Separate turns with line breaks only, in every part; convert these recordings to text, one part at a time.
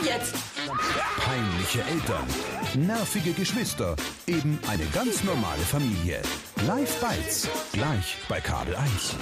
jetzt.
Peinliche Eltern, nervige Geschwister, eben eine ganz normale Familie. Live Bites, gleich bei Kabel 1.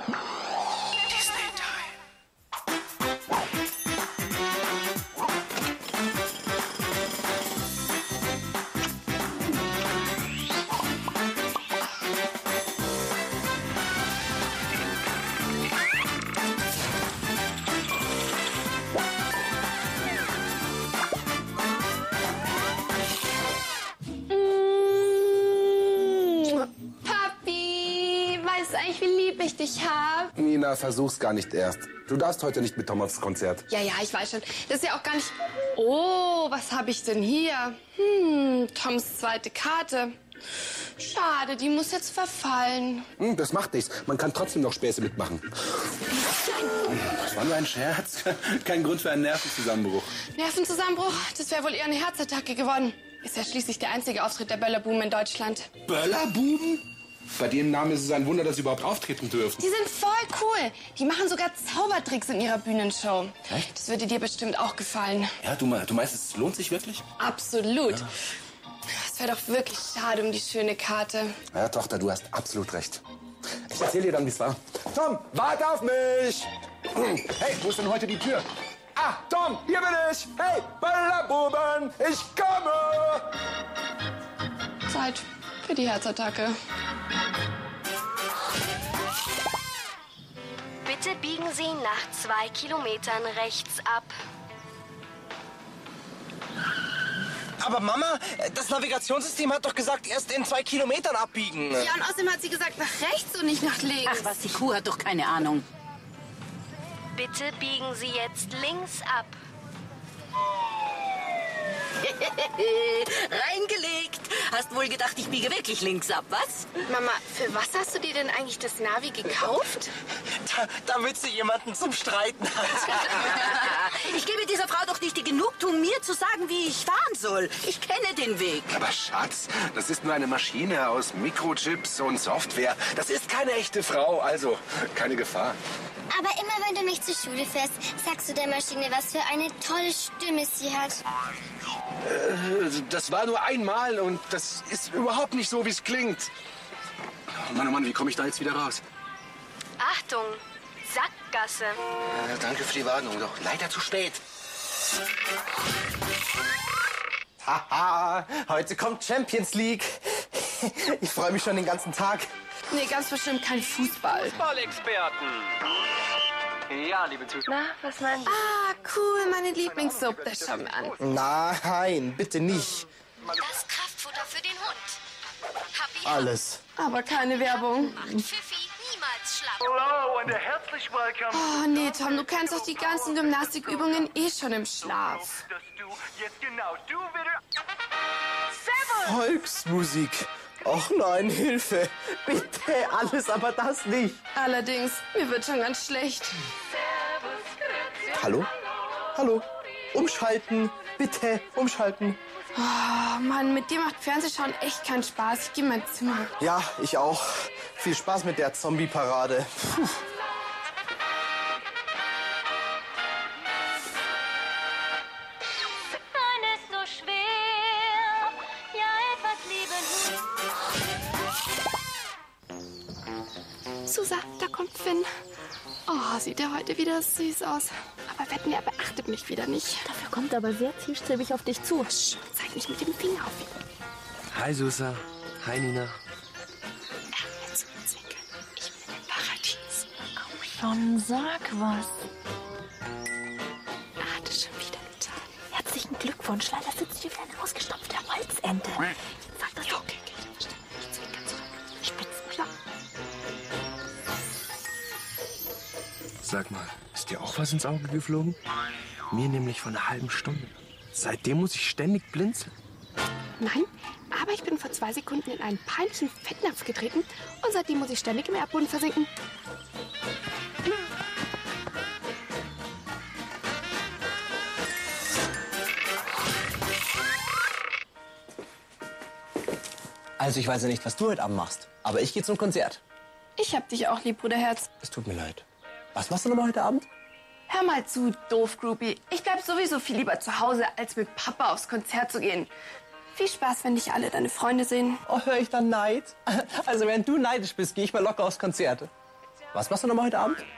Ich hab.
Nina, versuch's gar nicht erst. Du darfst heute nicht mit Tom aufs Konzert.
Ja, ich weiß schon. Das ist ja auch gar nicht... Oh, was habe ich denn hier? Toms zweite Karte. Schade, die muss jetzt verfallen.
Das macht nichts. Man kann trotzdem noch Späße mitmachen. Das war nur ein Scherz. Kein Grund für einen Nervenzusammenbruch.
Nervenzusammenbruch? Das wäre wohl eher eine Herzattacke geworden. Ist ja schließlich der einzige Auftritt der Böllerbuben in Deutschland.
Böllerbuben? Bei dem Namen ist es ein Wunder, dass sie überhaupt auftreten dürfen.
Die sind voll cool. Die machen sogar Zaubertricks in ihrer Bühnenshow.
Echt?
Das würde dir bestimmt auch gefallen.
Ja, du meinst, es lohnt sich wirklich?
Absolut.
Ja.
Es wäre doch wirklich schade um die schöne Karte.
Ja, Tochter, du hast absolut recht. Ich erzähle dir dann, wie es war. Tom, warte auf mich! Hey, wo ist denn heute die Tür? Ah, Tom, hier bin ich! Hey, Böllerbuben, ich komme!
Zeit für die Herzattacke.
Bitte biegen Sie nach 2 Kilometern rechts ab.
Aber Mama, das Navigationssystem hat doch gesagt, erst in 2 Kilometern abbiegen.
Ja, und außerdem hat sie gesagt, nach rechts und nicht nach links.
Ach was, die Kuh hat doch keine Ahnung.
Bitte biegen Sie jetzt links ab.
Reingelegt. Hast wohl gedacht, ich biege wirklich links ab, was?
Mama, für was hast du dir denn eigentlich das Navi gekauft?
Damit sie jemanden zum Streiten hat.
Ich gebe dieser Frau doch nicht die Genugtuung, mir zu sagen, wie ich fahren soll. Ich kenne den Weg.
Aber Schatz, das ist nur eine Maschine aus Mikrochips und Software. Das ist keine echte Frau, also keine Gefahr.
Aber immer wenn du mich zur Schule fährst, sagst du der Maschine, was für eine tolle Stimme sie hat.
Das war nur einmal und das ist überhaupt nicht so, wie es klingt. Oh Mann, wie komme ich da jetzt wieder raus?
Achtung, Sackgasse.
Danke für die Warnung, doch leider zu spät.
Haha, heute kommt Champions League. Ich freue mich schon den ganzen Tag.
Nee, ganz bestimmt kein Fußball.
Fußballexperten. Ja, liebe Zuschauer.
Na, was meinen Sie?
Ah, cool, meine Lieblingssuppe. Das schauen wir an.
Nein, bitte nicht.
Das Kraftfutter für den Hund. Happy
Alles.
Aber keine Werbung.
macht Pfiffi niemals schlapp.
Hello and herzlich willkommen.
Oh, nee, Tom, du kennst doch die ganzen Gymnastikübungen eh schon im Schlaf.
Dass du jetzt genau wieder...
Volksmusik. Och nein, Hilfe. Bitte, alles, aber das nicht.
Allerdings, mir wird schon ganz schlecht.
Hallo? Hallo? Umschalten. Bitte, umschalten.
Oh, Mann, mit dir macht Fernsehschauen echt keinen Spaß. Ich gehe in mein Zimmer.
Ja, ich auch. Viel Spaß mit der Zombie-Parade. Puh.
Ist so schwer. Ja, etwas lieben.
Susa, da kommt Finn. Oh, sieht er heute wieder süß aus. Aber wetten, er beachtet mich wieder nicht.
Dafür kommt aber sehr zielstrebig auf dich zu.
Sch, zeig nicht mit dem Finger auf ihn.
Hi Susa. Hi Nina.
Jetzt zwinkern. Ich will in ein Paradies.
Komm schon, sag was.
Er hat es schon wieder getan.
Herzlichen Glückwunsch. Leider sitzt hier wieder eine ausgestopfte Holzente. Sag das doch.
Okay, ich hab verstanden. Ich zwinker zurück.
Spitzenklar.
Sag mal, ist dir auch was ins Auge geflogen? Mir nämlich vor einer halben Stunde. Seitdem muss ich ständig blinzeln.
Nein, aber ich bin vor 2 Sekunden in einen peinlichen Fettnapf getreten und seitdem muss ich ständig im Erdboden versinken.
Also ich weiß ja nicht, was du heute Abend machst, aber ich gehe zum Konzert.
Ich hab dich auch lieb, Bruderherz.
Es tut mir leid. Was machst du nochmal heute Abend?
Hör mal zu, doof Groupie. Ich bleib sowieso viel lieber zu Hause, als mit Papa aufs Konzert zu gehen. Viel Spaß, wenn dich alle deine Freunde sehen.
Oh, höre ich dann Neid? Also, während du neidisch bist, gehe ich mal locker aufs Konzert. Was machst du nochmal heute Abend?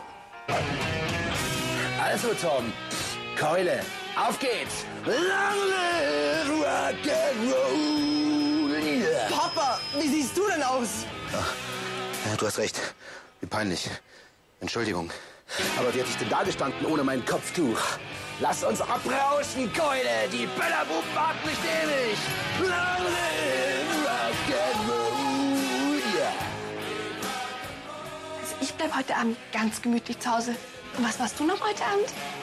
Also, Tom, Keule, auf geht's. Long live Rock'n'Roll. Yeah.
Papa, wie siehst du denn aus?
Ach, ja, du hast recht. Wie peinlich. Entschuldigung. Aber wie hätte ich denn da gestanden ohne mein Kopftuch? Lass uns abrauschen, Keule. Die Böllerbuben warten nicht ewig. Long live Rock'n'Roll. Yeah.
Also ich bleib heute Abend ganz gemütlich zu Hause. Und was machst du noch heute Abend?